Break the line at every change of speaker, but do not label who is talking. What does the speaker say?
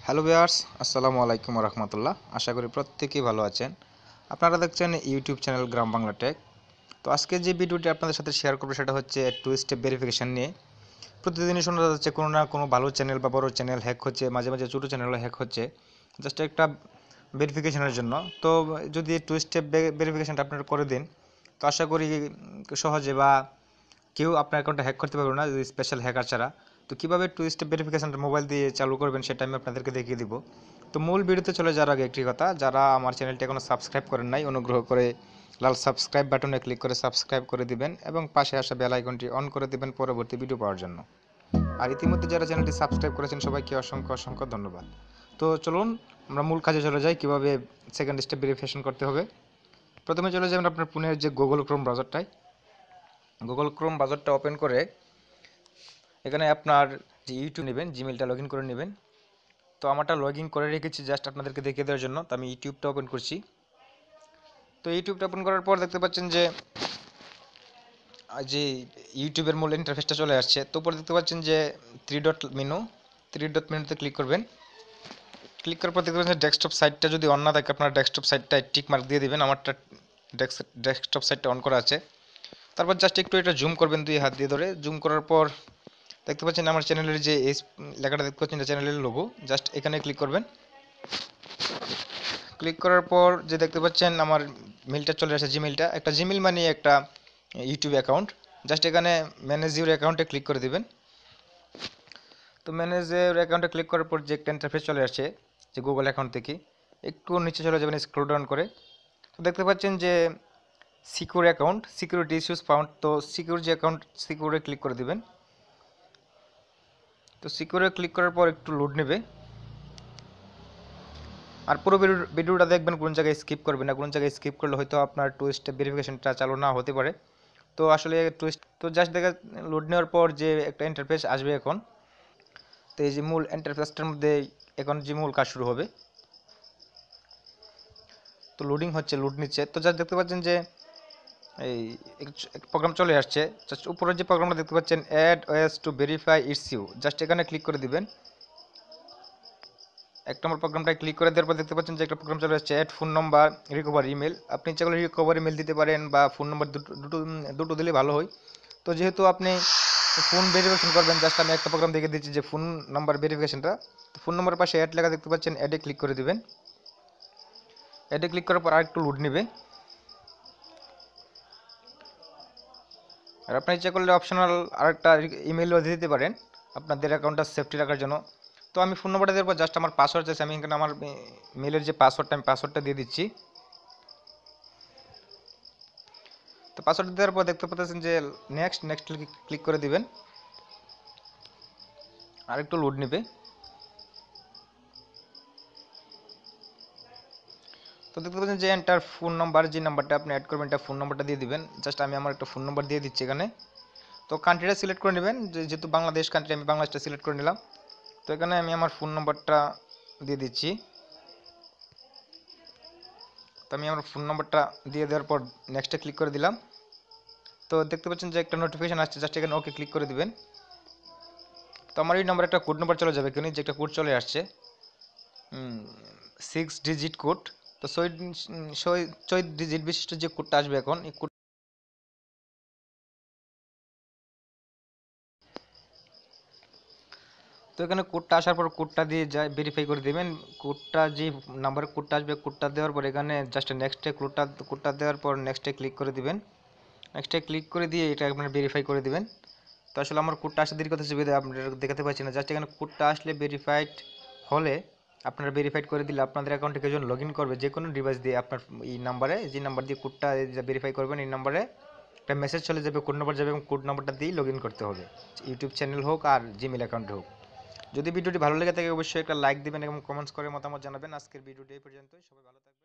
Hello viewers, আসসালামু আলাইকুম রহমতুল্লাহ। আশা করি প্রত্যেকেই ভালো আছেন। আপনারা দেখছেন YouTube channel Gram Bangla tech. তো আজকে যে ভিডিওটি আপনাদের সাথে শেয়ার করবো সেটা হচ্ছে টু স্টেপ ভেরিফিকেশান নিয়ে। প্রতিদিনই শোনা যাচ্ছে কোনো না কোনো ভালো চ্যানেল বা বড় চ্যানেল হ্যাক হচ্ছে, মাঝে মাঝে ছোটো চ্যানেলও হ্যাক হচ্ছে জাস্ট একটা ভেরিফিকেশানের জন্য। তো যদি টু স্টেপ ভেরিফিকেশানটা আপনারা করে দিন তো আশা করি সহজে বা কেউ আপনার অ্যাকাউন্টটা হ্যাক করতে পারবে না যদি স্পেশাল হ্যাকার ছাড়া। তো কীভাবে টু স্টেপ ভেরিফিকেশানটা মোবাইল দিয়ে চালু করবেন সেটা আমি আপনাদেরকে দেখিয়ে দিব। তো মূল ভিডিওতে চলে যাওয়ার আগে একটি কথা, যারা আমার চ্যানেলটি এখনও সাবস্ক্রাইব করেন নাই অনুগ্রহ করে লাল সাবস্ক্রাইব বাটনে ক্লিক করে সাবস্ক্রাইব করে দিবেন এবং পাশে আসা বেল আইকনটি অন করে দিবেন পরবর্তী ভিডিও পাওয়ার জন্য। আর ইতিমধ্যে যারা চ্যানেলটি সাবস্ক্রাইব করেছেন সবাইকে অসংখ্য অসংখ্য ধন্যবাদ। তো চলুন আমরা মূল কাজে চলে যাই, কীভাবে সেকেন্ড স্টেপ ভেরিফিকেশন করতে হবে। প্রথমে চলে যাবেন আপনার ফোনের যে গুগল ক্রোম ব্রাউজারটায়। গুগল ক্রোম ব্রাউজারটা ওপেন করে এখানে আপনার যে ইউটিউব নেবেন, জিমেলটা লগ ইন করে নেবেন। তো আমারটা লগ ইন করে রেখেছি জাস্ট আপনাদেরকে দেখিয়ে দেওয়ার জন্য। তো আমি ইউটিউবটা ওপেন করছি। তো ইউটিউবটা ওপেন করার পর দেখতে পাচ্ছেন যে ইউটিউবের মূল ইন্টারফেসটা চলে আসছে। তো উপরে দেখতে পাচ্ছেন যে থ্রি ডট মেনুতে ক্লিক করবেন। ক্লিক করার পর দেখতে পাচ্ছেন ডেস্কটপ সাইটটা যদি অন না থাকে আপনার ডেস্কটপ সাইটটা টিক মার্ক দিয়ে দিবেন। আমারটা ডেস্কটপ সাইটটা অন করা আছে। তারপর জাস্ট একটু এটা জুম করবেন দুই হাত দিয়ে ধরে। জুম করার পর দেখতে পাচ্ছেন আমার চ্যানেলের যে এই লেখাটা দেখতে পাচ্ছেন এটা চ্যানেলের লোগো, জাস্ট এখানে ক্লিক করবেন। ক্লিক করার পর যে দেখতে পাচ্ছেন আমার মেলটা চলে আসে, জিমেলটা একটা জিমেল মানে একটা ইউটিউব অ্যাকাউন্ট। জাস্ট এখানে ম্যানেজ ইউর অ্যাকাউন্টে ক্লিক করে দিবেন। তো ম্যানেজ ইউর অ্যাকাউন্টে ক্লিক করার পর যে একটা ইন্টারফেস চলে আসছে যে গুগল অ্যাকাউন্ট থেকে একটু নিচে চলে যাবেন স্ক্রল ডাউন করে। তো দেখতে পাচ্ছেন যে secure account, security issues found. তো সিকিউর যে অ্যাকাউন্ট সিকিউরে ক্লিক করে দিবেন। তো সিকিউরে ক্লিক করার পর একটু লোড নেবে। আর পুরো ভিডিওটা দেখবেন, কোন জায়গায় স্কিপ করবেন না। কোন জায়গায় স্কিপ করলে হয়তো আপনার টু স্টেপ ভেরিফিকেশনটা চালু না হতে পারে। তো আসলে তো জাস্ট দেখা লোড নেওয়ার পর যে একটা ইন্টারফেস আসবে এখন। তো এই যে মূল ইন্টারফেসটার মধ্যে এখন যে মূল কাজ শুরু হবে। তো লোডিং হচ্ছে, লোড নিচ্ছে। তো জাস্ট দেখতে পাচ্ছেন যে এই প্রোগ্রাম চলে আসছে। জাস্ট উপরে যে প্রোগ্রামটা দেখতে পাচ্ছেন add ways to verify it's you, just এখানে ক্লিক করে দিবেন। এক নম্বর প্রোগ্রামটায় ক্লিক করে দেওয়ার পর দেখতে পাচ্ছেন যে একটা প্রোগ্রাম চলে আসছে add phone number recovery email. আপনি ইচ্ছা করলে রিকভারি ইমেল দিতে পারেন বা ফোন নাম্বার দুটো দিলে ভালো হয়। তো যেহেতু আপনি ফোন ভেরিফিকেশন করবেন, জাস্ট আমি একটা প্রোগ্রাম দেখে দিচ্ছি যে ফোন নাম্বার ভেরিফিকেশনটা। তো ফোন নাম্বারের পাশে অ্যাড লেখা দেখতে পাচ্ছেন, অ্যাডে ক্লিক করে দিবেন। অ্যাডে ক্লিক করার পর আরেকটু লোড নেবে। আর আপনি ইচ্ছা করলে অপশনাল আরেকটা ইমেলও দিতে পারেন আপনাদের অ্যাকাউন্টটা সেফটি রাখার জন্য। তো আমি ফোন নাম্বারটা দেওয়ার পর জাস্ট আমার পাসওয়ার্ড চাইছি, আমি এখানে আমার মেলের যে পাসওয়ার্ডটা আমি পাসওয়ার্ডটা দিয়ে দিচ্ছি। তো পাসওয়ার্ড দেওয়ার পর দেখতে পাচ্ছেন যে নেক্সট ক্লিক করে দিবেন। আর একটু লোড নেবে। তো দেখতে পাচ্ছেন যে এন্টার ফোন নাম্বার, যে নাম্বারটা আপনি অ্যাড করবেন এটা ফোন নাম্বারটা দিয়ে দিবেন। জাস্ট আমি আমার একটা ফোন নাম্বার দিয়ে দিচ্ছি এখানে। তো কান্ট্রিটা সিলেক্ট করে নেবেন, যেহেতু বাংলাদেশ কান্ট্রি আমি বাংলাদেশটা সিলেক্ট করে নিলাম। তো এখানে আমি আমার ফোন নাম্বারটা দিয়ে দিচ্ছি। তো আমি আমার ফোন নাম্বারটা দিয়ে দেওয়ার পর নেক্সটে ক্লিক করে দিলাম। তো দেখতে পাচ্ছেন যে একটা নোটিফিকেশন আসছে, জাস্ট এখানে ওকে ক্লিক করে দিবেন। তো আমার এই নাম্বারে একটা কোড নাম্বার চলে যাবে, এখানে যে একটা কোড চলে আসছে 6 ডিজিট কোড। তো 6 ডিজিট বিশিষ্ট যে কোডটা আসবে এখন, এই কোড তো এখানে কোডটা আসার পর কোডটা দিয়ে ভেরিফাই করে দেবেন। কোডটা যে নাম্বারের কোডটা আসবে কোডটা দেওয়ার পর এখানে জাস্ট নেক্সটে কোডটা দেওয়ার পর নেক্সটে ক্লিক করে দিবেন। নেক্সটে ক্লিক করে দিয়ে এটা আপনার ভেরিফাই করে দিবেন। তো আসলে আমার কোডটা আসতে দেরি করতে সুবিধা আপনারা দেখাতে পাচ্ছি না। জাস্ট এখানে কোডটা আসলে ভেরিফাইড হলে আপনারা ভেরিফাইড করে দিলে আপনাদের অ্যাকাউন্টে কেউ লগ ইন করবে যে কোনো ডিভাইস দিয়ে আপনার এই নাম্বারে, যে নাম্বার দিয়ে কোডটা ভেরিফাই করবেন এই নাম্বারে একটা মেসেজ চলে যাবে, কোড নাম্বার যাবে এবং কোড নাম্বারটা দিয়েই লগ ইন করতে হবে, ইউটিউব চ্যানেল হোক আর জিমেল অ্যাকাউন্ট হোক। যদি ভিডিওটি ভালো লেগে থাকে অবশ্যই একটা লাইক দিবেন এবং কমেন্টস করে মতামত জানাবেন। আজকের ভিডিওটি এই পর্যন্তই, সবাই ভালো থাকবেন।